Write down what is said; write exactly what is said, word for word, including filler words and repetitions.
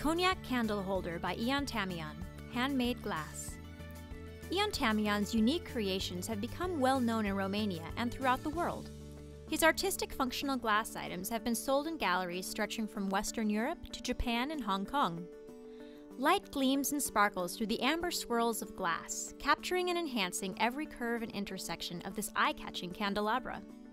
Cognac Candle Holder by Tamaian, handmade glass. Tamaian's unique creations have become well known in Romania and throughout the world. His artistic functional glass items have been sold in galleries stretching from Western Europe to Japan and Hong Kong. Light gleams and sparkles through the amber swirls of glass, capturing and enhancing every curve and intersection of this eye-catching candelabra.